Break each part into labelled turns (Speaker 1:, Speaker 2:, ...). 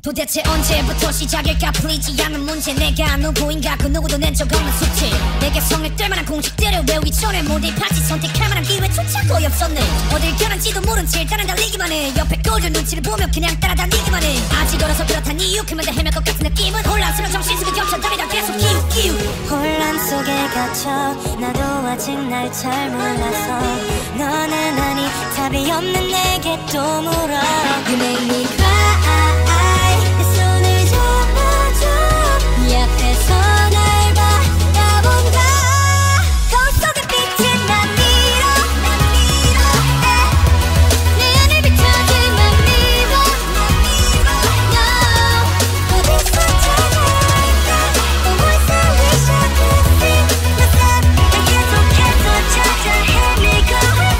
Speaker 1: 도대체 언제부터 시작일까 풀리지 않는 문제 내가 누구인가 그 누구도 낸 적 없는 수치 내게 성을 뜰만한 공식들을 외우기 전에 모두 다시 선택할 만한 기회조차 거의 없었네 어딜 가는지도 모른 채 일단은 달리기만 해 옆에 꼴들 눈치를 보며 그냥 따라다니기만 해 아직 어려서 그렇단 이유 그만들 헤맬 것 같은 느낌은 혼란스러운 정신승을 겹쳐 다니다 계속 끼우
Speaker 2: 혼란 속에 갇혀 나도 아직 날 잘 몰라서 너는 아니 답이 없는 내게 또 물어
Speaker 1: You make me cry
Speaker 2: 내 손을 잡아줘
Speaker 1: 옆에서 날 바라본다
Speaker 2: 거울 속에 빛이 난 밀어 내 안을 비춰주면 믿어 No 어디서 찾아올까 어디서 wish I could see myself 난 계속해서 찾아 헤매고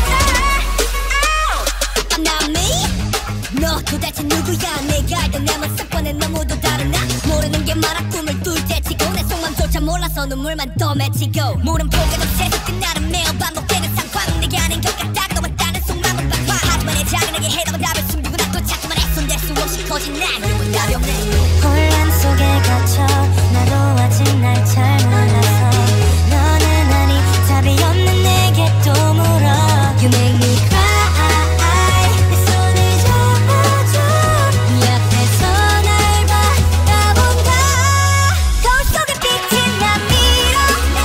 Speaker 2: 있어
Speaker 1: Not me? 너 도대체 누구야 내가 알던 내 모습과는 너무도 다른 나 모르는 게 많아 꿈을 뚫 때치고 내 속마음조차 몰라서 눈물만 더 맺히고 모른 포기도 세상 끝나는 매일 반복되는 상황 내게 아닌 것 같다 또 왔다는 속마음은 방황 하지만 내 작은하게 해답은 답을 숨기고 나또 자꾸만 애손댈 수 없이 커진 난 이건 답이 없네
Speaker 2: 혼란 속에 갇혀 나도 아직 날 잘 몰라서 너는 아니 답이 없는 내게 또 물어
Speaker 1: You make me cry
Speaker 2: 내 손을 잡아줘
Speaker 1: 옆에서 날 바라본다
Speaker 2: 거울 속에 빛이 난 밀어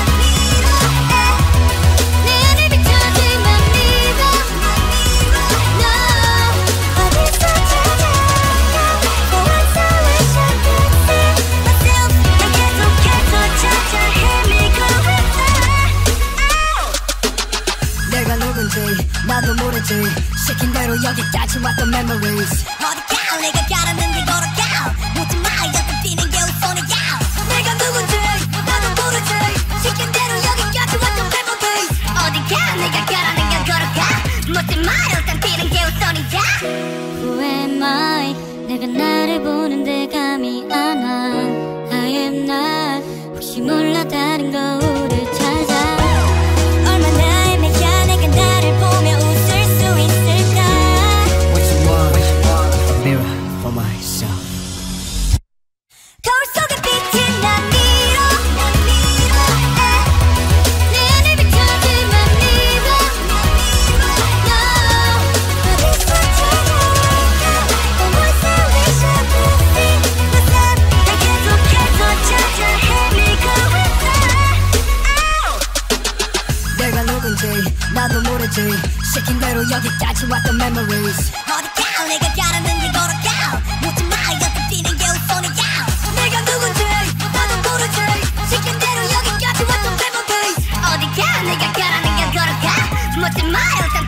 Speaker 2: 내 안을 비춰주면 믿어 No 어디서 찾아올까 어디서 wish I could see myself 난 계속해서 찾아 헤매고 있어
Speaker 1: 내가 누군지 나도 모르지 시킨 대로 여기까지 왔던 memories
Speaker 2: 어디가 내가 가라는 길 걸어가 묻지 마 여튼 뛰는 게 우선이야
Speaker 1: 내가 누군지 나도 모르지 시킨 대로 여기까지 왔던 memories
Speaker 2: 어디가 내가 가라는 길 걸어가 묻지 마 일단 뛰는 게 우선이야 Who am I 내가 나를 보는데 감이 안 와 I am not 혹시 몰라 다른 거울을 찾아 얼마나 애매야 내가 나를 보며 웃을 수 있을까
Speaker 3: What you want? A mirror for myself.
Speaker 2: 거울 속에 빛이 난 밀어 내 안을 비춰주면 믿어 No 어디서 찾아올까 어디서 wish I could see myself 난 계속해서 찾아 헤매고 있어
Speaker 1: 내가 누군지 나도 모르지 시킨 대로 여기까지 왔던 memories
Speaker 2: 어디가 내가 가라는 길 걸어가 묻지 마 여튼 뛰는 게 우선이야
Speaker 1: 내가 누군지 나도 모르지 시킨 대로 여기까지 왔던 memories
Speaker 2: 어디가 내가 가라는 길 걸어가 묻지 마 일단